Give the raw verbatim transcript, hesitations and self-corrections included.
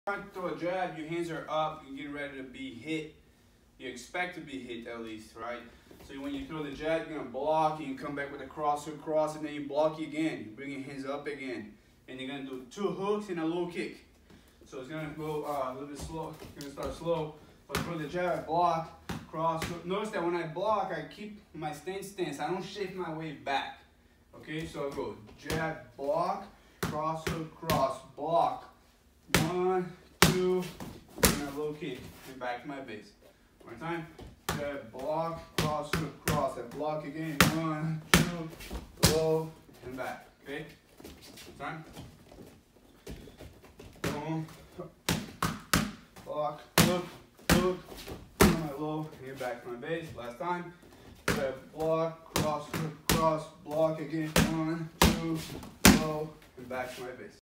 Trying to throw a jab, your hands are up, you're getting ready to be hit. You expect to be hit at least, right? So when you throw the jab, you're gonna block, and you come back with a cross hook cross, and then you block again. You bring your hands up again. And you're gonna do two hooks and a low kick. So it's gonna go uh, a little bit slow. You're gonna start slow. But throw the jab, block, cross hook. Notice that when I block, I keep my stance stance. I don't shift my way back. Okay, so I go jab, block, cross hook, cross, block. One, two, and a low kick, and back to my base. One time, jab, block, cross, hook, cross, and block again. One, two, low, and back. Okay? One time. Boom, block, hook, hook, my low, and get back to my base. Last time. Jab, block, cross, hook, cross, block again. One, two, low, and back to my base.